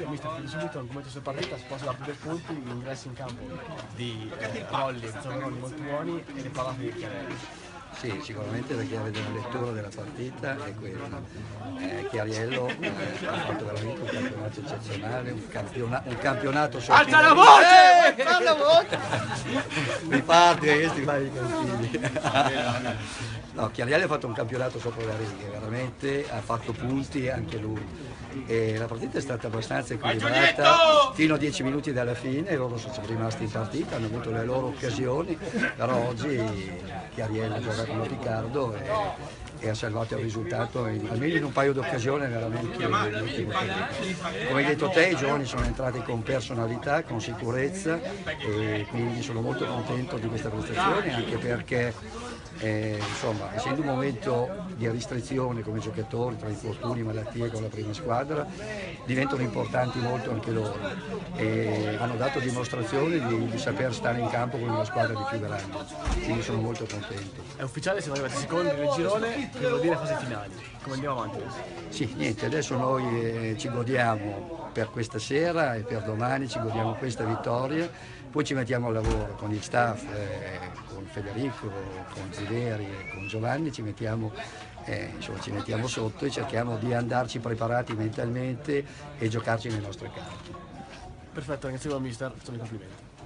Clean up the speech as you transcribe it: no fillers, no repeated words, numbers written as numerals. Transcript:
mister, subito come questa partita sposa la più dei punti, gli ingressi in campo di Rolli, Rolli molto buoni e le parate di Chiarelli. Sì, sicuramente la chiave della lettura della partita è quella. Chiariello ha fatto veramente un campionato eccezionale, un campionato sotto. Alza la voce! Alza la voce! Mi parte questi vari consigli. No, Chiariello ha fatto un campionato sopra le righe, veramente ha fatto punti anche lui. E la partita è stata abbastanza equilibrata fino a 10 minuti dalla fine, loro sono rimasti in partita, hanno avuto le loro occasioni, però oggi Chiariello ha giocato con Riccardo e ha salvato il risultato almeno in un paio di occasioni veramente molto. Come hai detto te, i giovani sono entrati con personalità, con sicurezza e quindi sono molto contento di questa prestazione, anche perché insomma, essendo un momento di restrizione come giocatori tra infortuni, malattie con la prima squadra, diventano importanti molto anche loro e hanno dato dimostrazione di saper stare in campo con una squadra di più grande, quindi sono molto contento. È ufficiale, siamo arrivati secondi nel girone, che vuol dire fase finali. Come andiamo avanti adesso? Sì, niente, adesso noi ci godiamo per questa sera e per domani, ci godiamo questa vittoria, poi ci mettiamo al lavoro con il staff, con Federico, con Ziveri e con Giovanni, ci mettiamo sotto e cerchiamo di andarci preparati mentalmente e giocarci le nostre carte. Perfetto, ringraziamo il mister, sono i complimenti.